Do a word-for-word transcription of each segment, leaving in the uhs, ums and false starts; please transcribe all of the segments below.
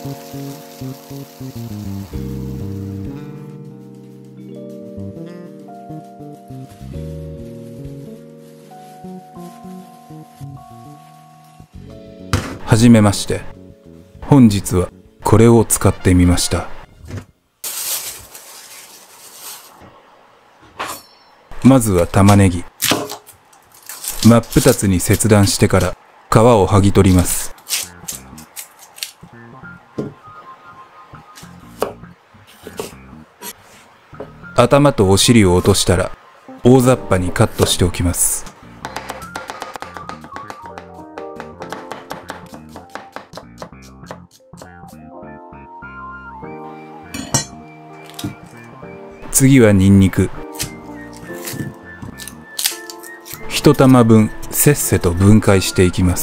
はじめまして。本日はこれを使ってみました。まずは玉ねぎ。真っ二つに切断してから皮を剥ぎ取ります。頭とお尻を落としたら大雑把にカットしておきます。次はニンニク。一玉分せっせと分解していきます。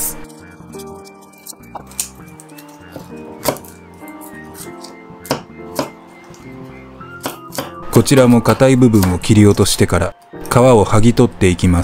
こちらも硬い部分を切り落としてから皮を剥ぎ取っていきます。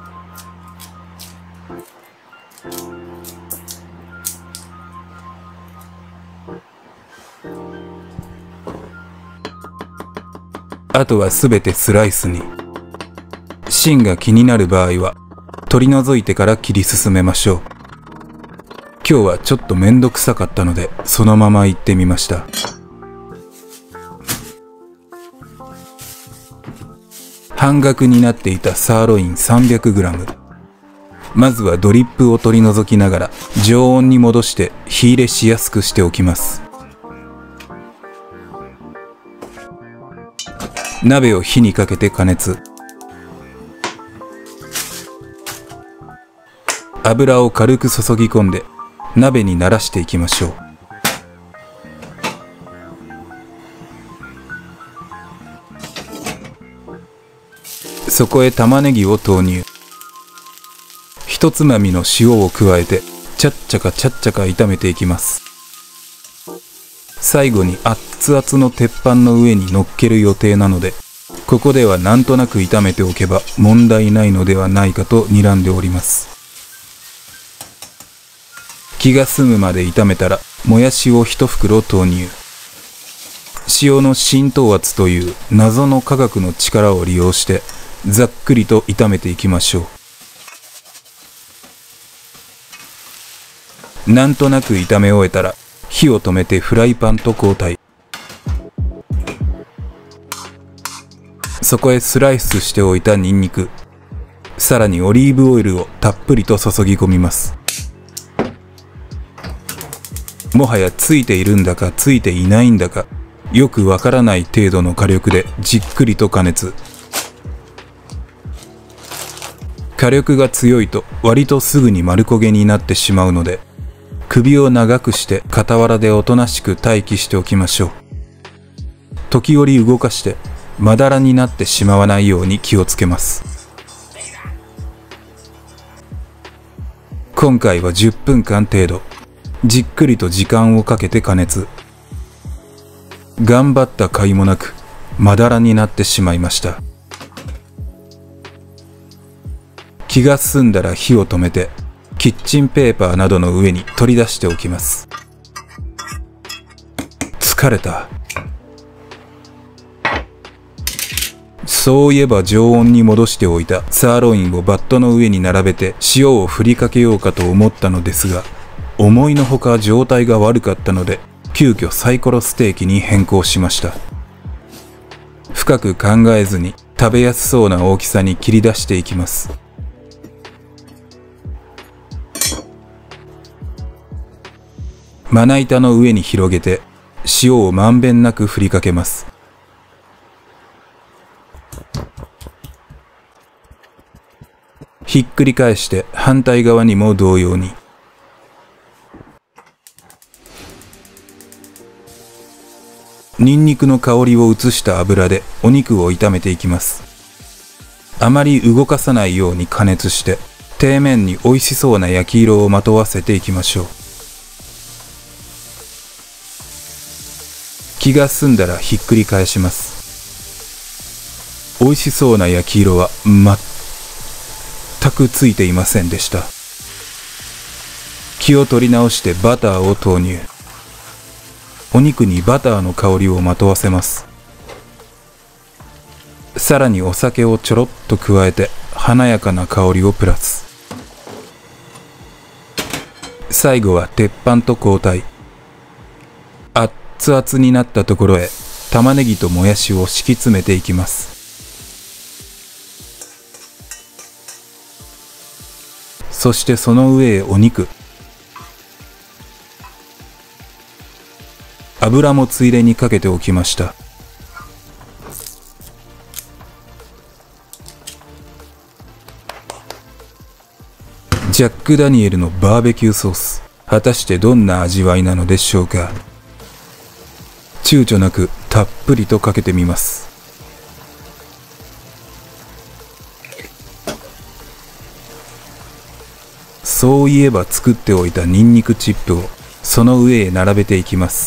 あとはすべてスライスに。芯が気になる場合は取り除いてから切り進めましょう。今日はちょっとめんどくさかったのでそのまま行ってみました。半額になっていたサーロイン さんびゃくグラム。 まずはドリップを取り除きながら常温に戻して火入れしやすくしておきます。鍋を火にかけて加熱。油を軽く注ぎ込んで鍋に慣らしていきましょう。そこへ玉ねぎを投入。一つまみの塩を加えてちゃっちゃかちゃっちゃか炒めていきます。最後に熱々の鉄板の上に乗っける予定なので、ここではなんとなく炒めておけば問題ないのではないかと睨んでおります。気が済むまで炒めたらもやしを一袋投入。塩の浸透圧という謎の科学の力を利用してざっくりと炒めていきましょう。なんとなく炒め終えたら火を止めてフライパンと交代。そこへスライスしておいたニンニク、さらにオリーブオイルをたっぷりと注ぎ込みます。もはやついているんだかついていないんだかよくわからない程度の火力でじっくりと加熱。火力が強いと割とすぐに丸焦げになってしまうので、首を長くして傍らでおとなしく待機しておきましょう。時折動かしてまだらになってしまわないように気をつけます。今回はじゅっぷんかん程度じっくりと時間をかけて加熱。頑張った甲斐もなくまだらになってしまいました。気が済んだら火を止めてキッチンペーパーなどの上に取り出しておきます。疲れた。そういえば常温に戻しておいたサーロインをバットの上に並べて塩を振りかけようかと思ったのですが、思いのほか状態が悪かったので急遽サイコロステーキに変更しました。深く考えずに食べやすそうな大きさに切り出していきます。まな板の上に広げて塩をまんべんなく振りかけます。ひっくり返して反対側にも同様に。ニンニクの香りを移した油でお肉を炒めていきます。あまり動かさないように加熱して底面に美味しそうな焼き色をまとわせていきましょう。気が済んだらひっくり返します。美味しそうな焼き色は全くついていませんでした。気を取り直してバターを投入。 お肉にバターの香りをまとわせます。さらにお酒をちょろっと加えて華やかな香りをプラス。最後は鉄板と交代。熱々になったところへ玉ねぎともやしを敷き詰めていきます。そしてその上へお肉、油もついでにかけておきました。ジャック・ダニエルのバーベキューソース、果たしてどんな味わいなのでしょうか。躊躇なくたっぷりとかけてみます。そういえば作っておいたニンニクチップをその上へ並べていきます。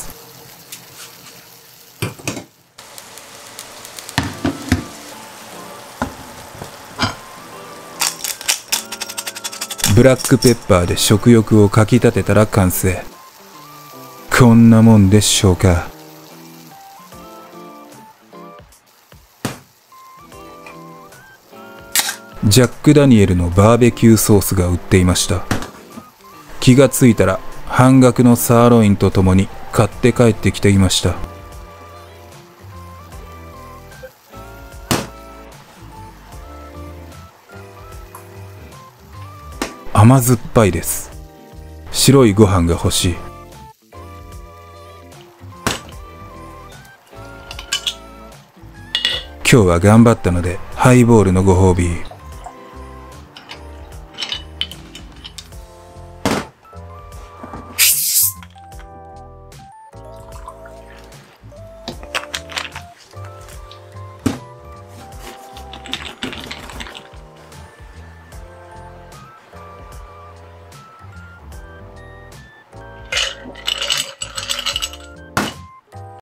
ブラックペッパーで食欲をかきたてたら完成。こんなもんでしょうか。ジャック・ダニエルのバーベキューソースが売っていました。気がついたら半額のサーロインとともに買って帰ってきていました。甘酸っぱいです。白いご飯が欲しい。今日は頑張ったのでハイボールのご褒美。